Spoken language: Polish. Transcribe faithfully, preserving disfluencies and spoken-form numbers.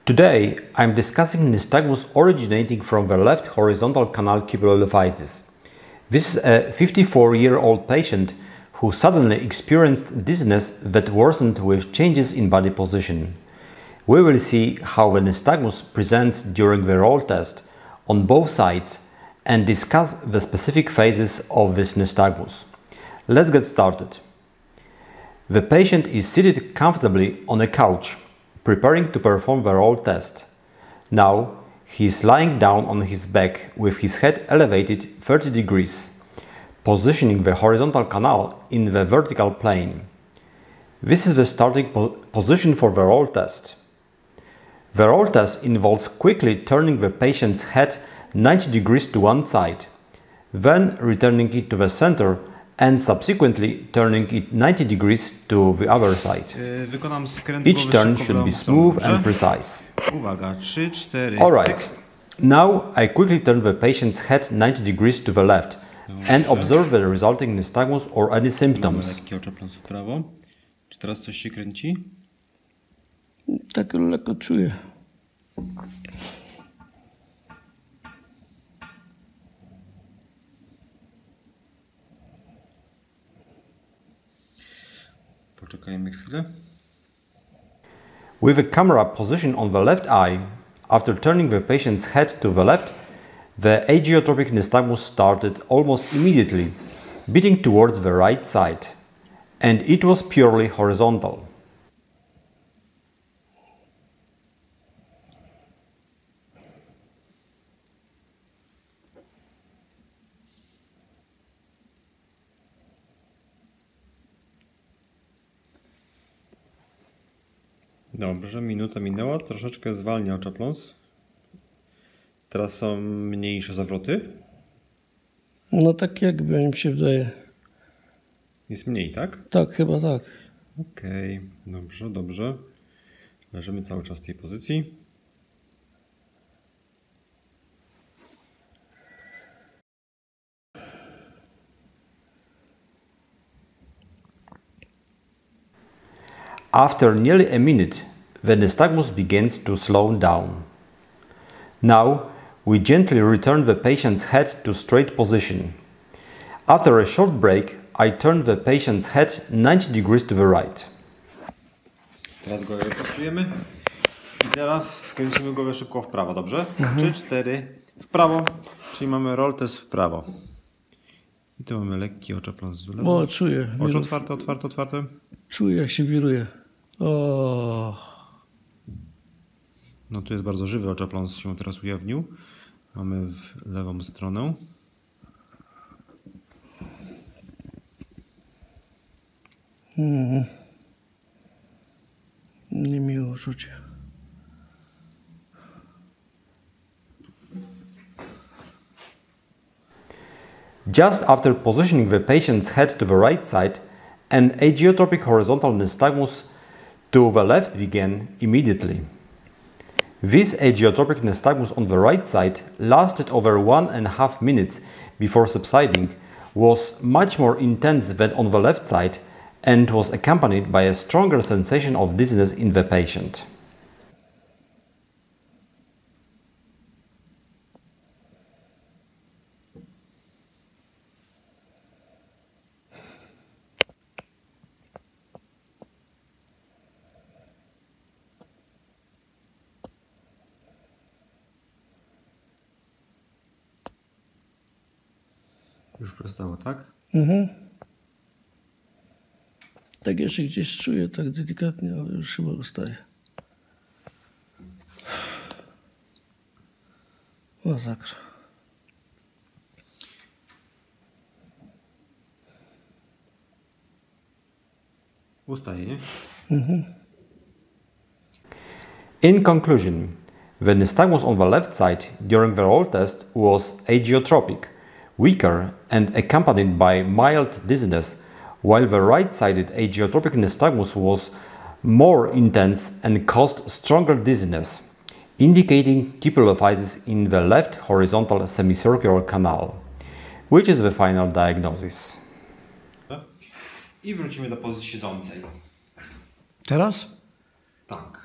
Today, I'm discussing nystagmus originating from the left horizontal canal cupuloliphysis. This is a fifty-four-year-old patient who suddenly experienced dizziness that worsened with changes in body position. We will see how the nystagmus presents during the roll test on both sides and discuss the specific phases of this nystagmus. Let's get started. The patient is seated comfortably on a couch, preparing to perform the roll test. Now, he is lying down on his back with his head elevated thirty degrees, positioning the horizontal canal in the vertical plane. This is the starting po position for the roll test. The roll test involves quickly turning the patient's head ninety degrees to one side, then returning it to the center and subsequently turning it ninety degrees to the other side. Each turn should be smooth and precise. Alright, now I quickly turn the patient's head ninety degrees to the left and observe the resulting nystagmus or any symptoms. Czy teraz coś się kręci? Tak lekko czuję. Poczekajmy chwilę. With the camera positioned on the left eye, after turning the patient's head to the left, the agiotropic nystagmus started almost immediately, beating towards the right side, and it was purely horizontal. Dobrze, minuta minęła, troszeczkę zwalnia oczopląs. Teraz są mniejsze zawroty. No tak jakby mi się wydaje. Jest mniej, tak? Tak, chyba tak. Okej, okay. Dobrze, dobrze. Leżymy cały czas w tej pozycji. After nearly a minute, the nystagmus begins to slow down. Now, we gently return the patient's head to straight position. After a short break, I turn the patient's head ninety degrees to the right. Teraz głowę prostujemy i teraz skręcimy głowę szybko w prawo, dobrze? Mhm. trzy, cztery w prawo, czyli mamy roll test w prawo. I tu mamy lekki oczopląs w lewo. O, czuję. Oczy otwarte, otwarte, otwarte. Czuję, jak się wiruje. O. No tu jest bardzo żywy oczopląs, się teraz ujawnił. Mamy w lewą stronę. Hmm. Niemiłe uczucie. Just after positioning the patient's head to the right side, an agiotropic horizontal nystagmus to the left began immediately. This agiotropic nystagmus on the right side lasted over one and a half minutes before subsiding, was much more intense than on the left side, and was accompanied by a stronger sensation of dizziness in the patient. Już przestało, tak? Mhm. Tak jeszcze gdzieś czuję, tak delikatnie, ale już chyba ustaje. Masakra. Ustaje, nie? Mhm. In conclusion, the nystagmus on the left side during the roll test was agiotropic, weaker and accompanied by mild dizziness, while the right-sided agiotropic nystagmus was more intense and caused stronger dizziness, indicating cupuloliphysis in the left horizontal semicircular canal, which is the final diagnosis. I wrócimy do pozycji siedzącej. Teraz? Tak.